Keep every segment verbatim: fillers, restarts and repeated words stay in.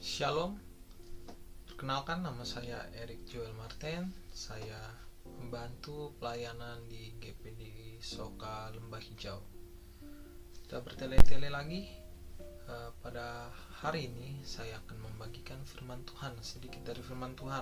Shalom, perkenalkan nama saya Erik Joel Martin. Saya membantu pelayanan di G P D Soka Lembah Hijau. Kita bertele-tele lagi. Uh, pada hari ini saya akan membagikan firman Tuhan, sedikit dari firman Tuhan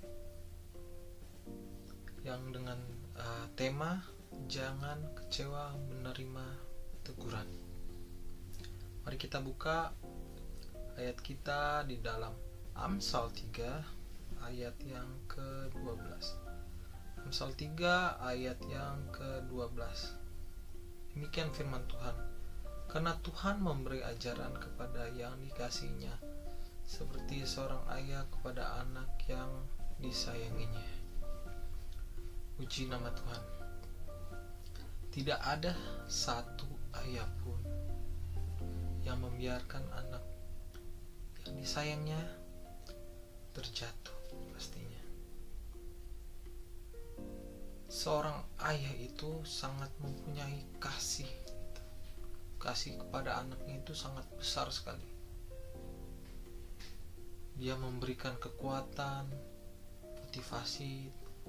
yang dengan uh, tema jangan kecewa menerima teguran. Mari kita buka ayat kita di dalam Amsal tiga ayat yang ke dua belas. Amsal tiga ayat yang ke dua belas. Demikian firman Tuhan. Karena Tuhan memberi ajaran kepada yang dikasihinya, seperti seorang ayah kepada anak yang disayanginya. Puji nama Tuhan. Tidak ada satu ayah pun yang membiarkan anak yang disayangnya terjatuh pastinya. Seorang ayah itu sangat mempunyai kasih. Kasih kepada anaknya itu sangat besar sekali. Dia memberikan kekuatan, motivasi,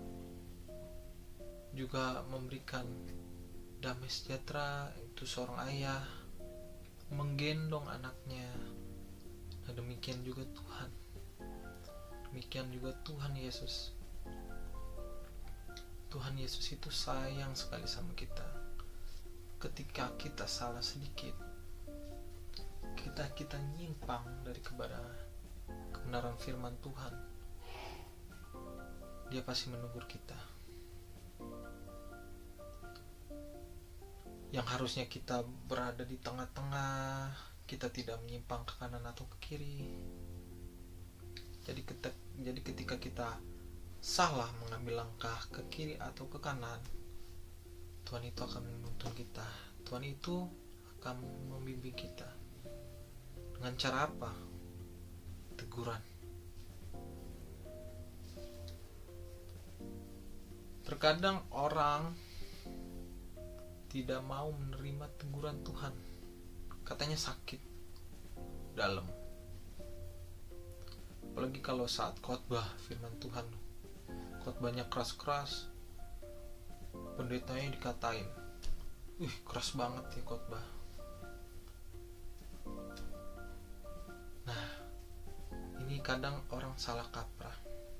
juga memberikan damai sejahtera. Itu seorang ayah menggendong anaknya. Nah, demikian juga Tuhan. Demikian juga Tuhan Yesus. Tuhan Yesus itu sayang sekali sama kita. Ketika kita salah sedikit, kita kita nyimpang dari kepada kebenaran firman Tuhan, Dia pasti menegur kita. Yang harusnya kita berada di tengah-tengah, kita tidak menyimpang ke kanan atau ke kiri. Jadi ketika, jadi ketika kita salah mengambil langkah ke kiri atau ke kanan, Tuhan itu akan menuntun kita. Tuhan itu akan membimbing kita. Dengan cara apa? Teguran. Terkadang orang tidak mau menerima teguran Tuhan. Katanya sakit dalam. Apalagi kalau saat khotbah firman Tuhan, khotbahnya keras-keras, pendetanya dikatain, "Wih, keras banget ya khotbah." Nah, ini kadang orang salah kaprah.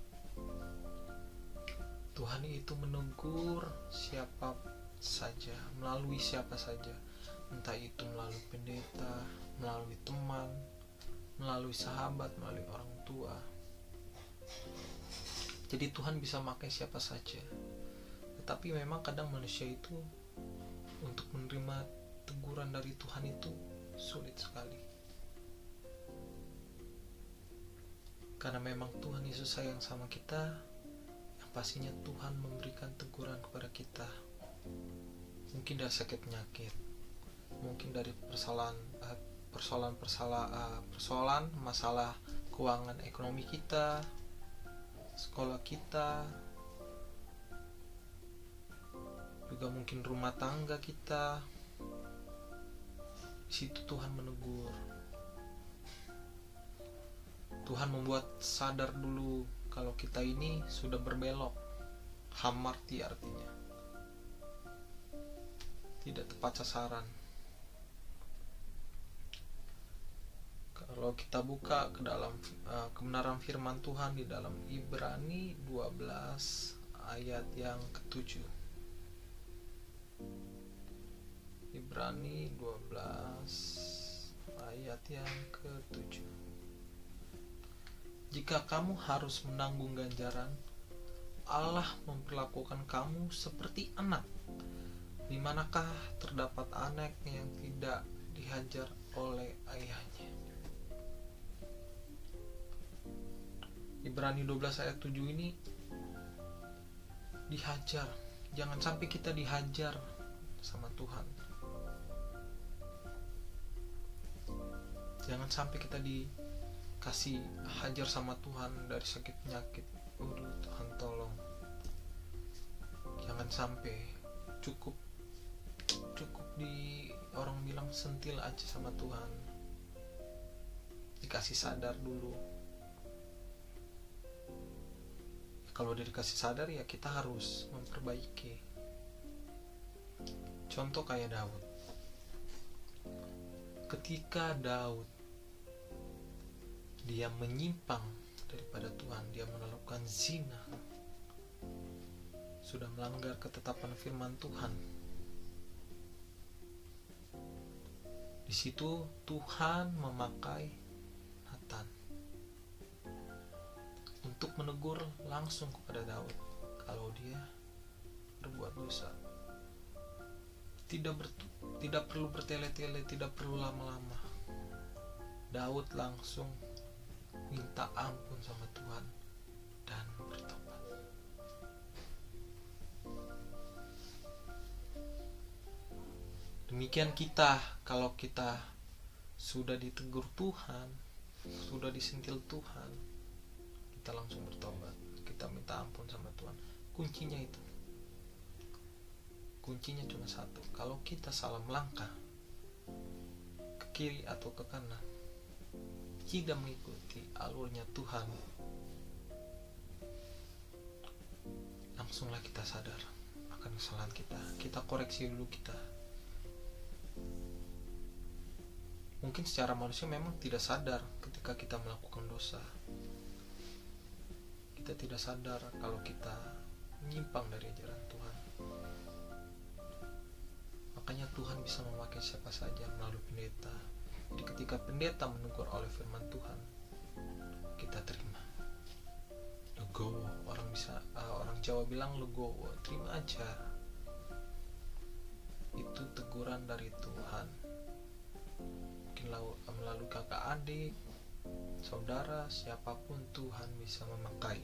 Tuhan itu menegur siapa saja, melalui siapa saja. Entah itu melalui pendeta, melalui teman, melalui sahabat, melalui orang tua. Jadi Tuhan bisa pakai siapa saja. Tetapi memang kadang manusia itu untuk menerima teguran dari Tuhan itu sulit sekali. Karena memang Tuhan Yesus sayang sama kita, yang pastinya Tuhan memberikan teguran kepada kita. Mungkin dari sakit penyakit, mungkin dari persoalan persoalan persoalan persoalan masalah keuangan ekonomi kita, sekolah kita, juga mungkin rumah tangga kita. Di situ Tuhan menegur. Tuhan membuat sadar dulu kalau kita ini sudah berbelok. Hamarti artinya tidak tepat sasaran. Kalau kita buka ke dalam uh, kebenaran firman Tuhan di dalam Ibrani dua belas ayat yang ketujuh. Ibrani dua belas ayat yang ketujuh. Jika kamu harus menanggung ganjaran, Allah memperlakukan kamu seperti anak. Di manakah terdapat anak yang tidak dihajar oleh ayahnya? Ibrani dua belas ayat tujuh ini dihajar. Jangan sampai kita dihajar sama Tuhan. Jangan sampai kita dikasih hajar sama Tuhan dari sakit penyakit. Udah, Tuhan tolong. Jangan sampai cukup cukup di orang bilang sentil aja sama Tuhan. dikasih sadar dulu. Kalau udah dikasih sadar ya kita harus memperbaiki. Contoh kayak Daud. Ketika Daud dia menyimpang daripada Tuhan, dia melakukan zina, sudah melanggar ketetapan firman Tuhan. Di situ Tuhan memakai Nathan untuk menegur langsung kepada Daud kalau dia berbuat dosa. Tidak ber, tidak perlu bertele-tele, tidak perlu lama-lama. Daud langsung minta ampun sama Tuhan dan bertobat. Demikian kita, kalau kita sudah ditegur Tuhan, sudah disentil Tuhan, kita langsung bertobat, kita minta ampun sama Tuhan. Kuncinya itu, kuncinya cuma satu. Kalau kita salah melangkah ke kiri atau ke kanan, tidak mengikuti alurnya Tuhan, langsunglah kita sadar akan kesalahan kita. Kita koreksi dulu kita. Mungkin secara manusia memang tidak sadar ketika kita melakukan dosa. Kita tidak sadar kalau kita menyimpang dari ajaran Tuhan. Makanya Tuhan bisa memakai siapa saja melalui pendeta. Jadi ketika pendeta menegur oleh firman Tuhan, kita terima. Legowo, orang bisa uh, orang Jawa bilang legowo, terima aja. Itu teguran dari Tuhan. Melalui kakak adik, saudara, siapapun Tuhan bisa memakai.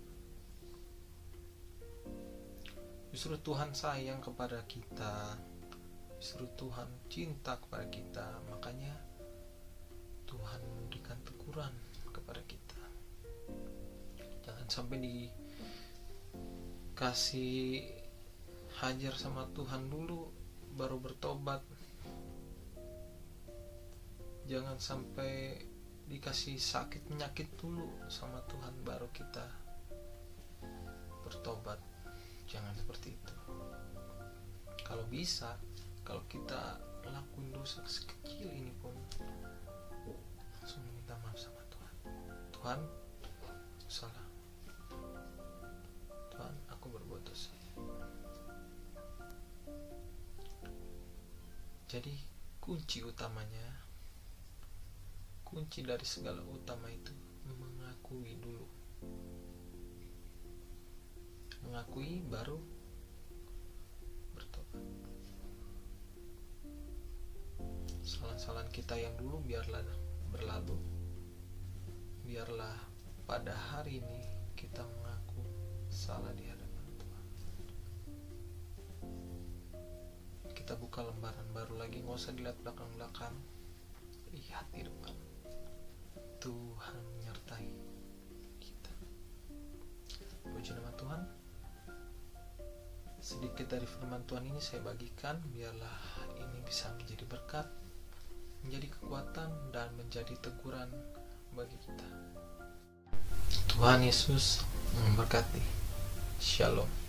Justru Tuhan sayang kepada kita, justru Tuhan cinta kepada kita, makanya Tuhan memberikan teguran kepada kita. Jangan sampai dikasih hajar sama Tuhan dulu baru bertobat. Jangan sampai dikasih sakit penyakit dulu sama Tuhan baru kita bertobat. Jangan seperti itu. Kalau bisa, kalau kita lakuin dosa sekecil ini pun, langsung minta maaf sama Tuhan. Tuhan, aku salah. Tuhan, aku berbuat dosa. Jadi kunci utamanya, kunci dari segala utama itu mengakui dulu. Mengakui baru bertobat. Kesalahan-kesalahan kita yang dulu biarlah berlalu. Biarlah pada hari ini kita mengaku salah di hadapan Tuhan. Kita buka lembaran baru lagi, nggak usah dilihat belakang-belakang, lihat di depan. Tuhan menyertai kita. Puji nama Tuhan. Sedikit dari firman Tuhan ini saya bagikan, biarlah ini bisa menjadi berkat, menjadi kekuatan, dan menjadi teguran bagi kita. Tuhan Yesus memberkati. Shalom.